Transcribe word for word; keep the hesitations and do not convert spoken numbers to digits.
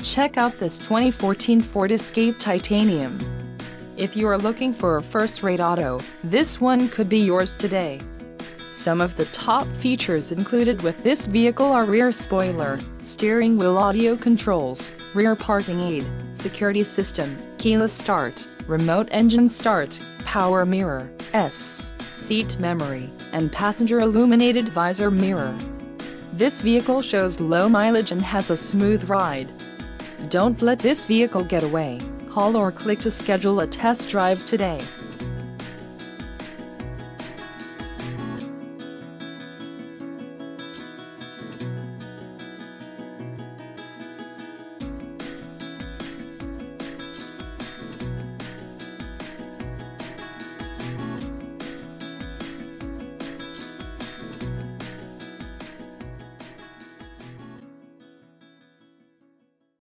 Check out this twenty fourteen Ford Escape Titanium. If you are looking for a first-rate auto, this one could be yours today. Some of the top features included with this vehicle are rear spoiler, steering wheel audio controls, rear parking aid, security system, keyless start, remote engine start, power mirror, S, seat memory, and passenger illuminated visor mirror. This vehicle shows low mileage and has a smooth ride. Don't let this vehicle get away. Call or click to schedule a test drive today.